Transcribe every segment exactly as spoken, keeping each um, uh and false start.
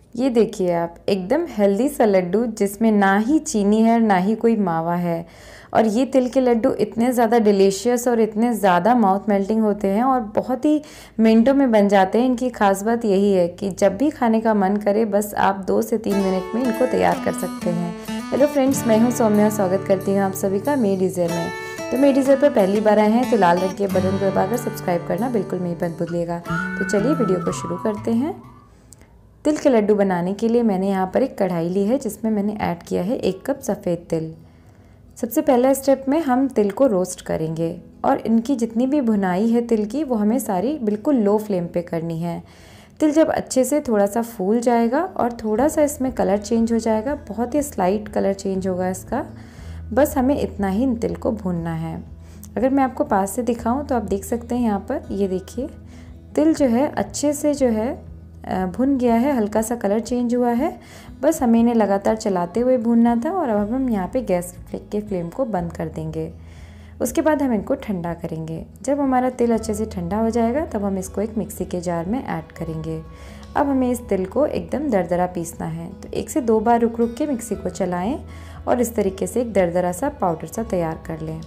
ये देखिए आप, एकदम हेल्दी सा लड्डू जिसमें ना ही चीनी है ना ही कोई मावा है। और ये तिल के लड्डू इतने ज़्यादा डिलीशियस और इतने ज़्यादा माउथ मेल्टिंग होते हैं और बहुत ही मिनटों में बन जाते हैं। इनकी खास बात यही है कि जब भी खाने का मन करे बस आप दो से तीन मिनट में इनको तैयार कर सकते हैं। हेलो फ्रेंड्स, मैं हूँ सौम्या, स्वागत करती हूँ आप सभी का मेड इज़ियर में। तो मेड इज़ियर पर पहली बार आए हैं तो लाल रंग के बटन को दबाकर सब्सक्राइब करना बिल्कुल नहीं मत भूलिएगा। तो चलिए वीडियो को शुरू करते हैं। तिल के लड्डू बनाने के लिए मैंने यहाँ पर एक कढ़ाई ली है जिसमें मैंने ऐड किया है एक कप सफ़ेद तिल। सबसे पहला स्टेप में हम तिल को रोस्ट करेंगे और इनकी जितनी भी भुनाई है तिल की वो हमें सारी बिल्कुल लो फ्लेम पे करनी है। तिल जब अच्छे से थोड़ा सा फूल जाएगा और थोड़ा सा इसमें कलर चेंज हो जाएगा, बहुत ही स्लाइट कलर चेंज होगा इसका, बस हमें इतना ही तिल को भूनना है। अगर मैं आपको पास से दिखाऊं तो आप देख सकते हैं यहाँ पर, ये देखिए तिल जो है अच्छे से जो है भुन गया है, हल्का सा कलर चेंज हुआ है। बस हमें इन्हें लगातार चलाते हुए भूनना था और अब हम यहाँ पे गैस के फ्लेम को बंद कर देंगे। उसके बाद हम इनको ठंडा करेंगे। जब हमारा तिल अच्छे से ठंडा हो जाएगा तब हम इसको एक मिक्सी के जार में ऐड करेंगे। अब हमें इस तिल को एकदम दरदरा पीसना है, तो एक से दो बार रुक रुक के मिक्सी को चलाएं और इस तरीके से एक दरदरा सा पाउडर सा तैयार कर लें।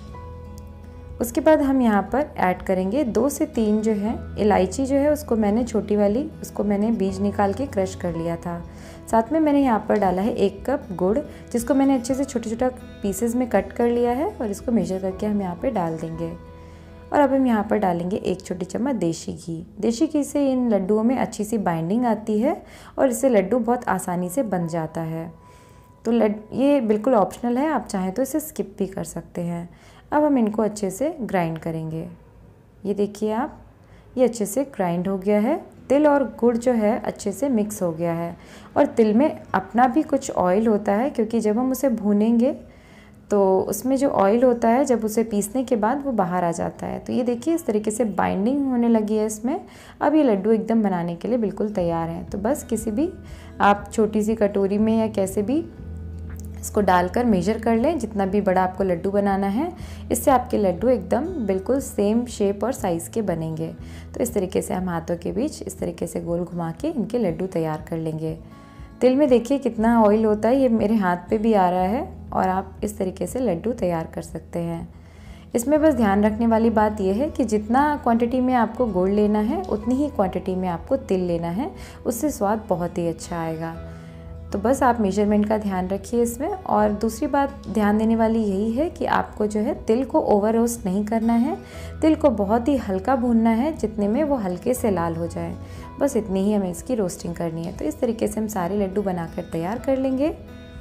उसके बाद हम यहाँ पर ऐड करेंगे दो से तीन जो है इलायची, जो है उसको मैंने छोटी वाली, उसको मैंने बीज निकाल के क्रश कर लिया था। साथ में मैंने यहाँ पर डाला है एक कप गुड़, जिसको मैंने अच्छे से छोटे छोटा पीसेस में कट कर लिया है और इसको मेजर करके हम यहाँ पे डाल देंगे। और अब हम यहाँ पर डालेंगे एक छोटी चम्मच देसी घी। देसी घी से इन लड्डुओं में अच्छी सी बाइंडिंग आती है और इससे लड्डू बहुत आसानी से बन जाता है। तो लड ये बिल्कुल ऑप्शनल है, आप चाहें तो इसे स्किप भी कर सकते हैं। अब हम इनको अच्छे से ग्राइंड करेंगे। ये देखिए आप, ये अच्छे से ग्राइंड हो गया है। तिल और गुड़ जो है अच्छे से मिक्स हो गया है और तिल में अपना भी कुछ ऑयल होता है, क्योंकि जब हम उसे भूनेंगे तो उसमें जो ऑयल होता है जब उसे पीसने के बाद वो बाहर आ जाता है। तो ये देखिए इस तरीके से बाइंडिंग होने लगी है इसमें। अब ये लड्डू एकदम बनाने के लिए बिल्कुल तैयार है। तो बस किसी भी आप छोटी सी कटोरी में या कैसे भी इसको डालकर मेजर कर लें जितना भी बड़ा आपको लड्डू बनाना है। इससे आपके लड्डू एकदम बिल्कुल सेम शेप और साइज़ के बनेंगे। तो इस तरीके से हम हाथों के बीच इस तरीके से गोल घुमा के इनके लड्डू तैयार कर लेंगे। तिल में देखिए कितना ऑयल होता है, ये मेरे हाथ पे भी आ रहा है और आप इस तरीके से लड्डू तैयार कर सकते हैं। इसमें बस ध्यान रखने वाली बात यह है कि जितना क्वांटिटी में आपको गुड़ लेना है उतनी ही क्वांटिटी में आपको तिल लेना है, उससे स्वाद बहुत ही अच्छा आएगा। तो बस आप मेजरमेंट का ध्यान रखिए इसमें। और दूसरी बात ध्यान देने वाली यही है कि आपको जो है तिल को ओवर रोस्ट नहीं करना है, तिल को बहुत ही हल्का भूनना है जितने में वो हल्के से लाल हो जाए, बस इतनी ही हमें इसकी रोस्टिंग करनी है। तो इस तरीके से हम सारे लड्डू बनाकर तैयार कर लेंगे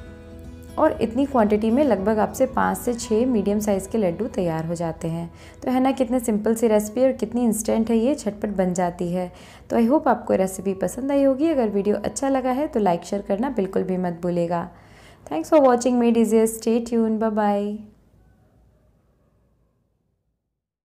और इतनी क्वांटिटी में लगभग आपसे पाँच से छः मीडियम साइज़ के लड्डू तैयार हो जाते हैं। तो है ना, कितने सिंपल सी रेसिपी और कितनी इंस्टेंट है, ये झटपट बन जाती है। तो आई होप आपको रेसिपी पसंद आई होगी। अगर वीडियो अच्छा लगा है तो लाइक शेयर करना बिल्कुल भी मत भूलिएगा। Thanks for watching made easier. Stay tuned, bye bye.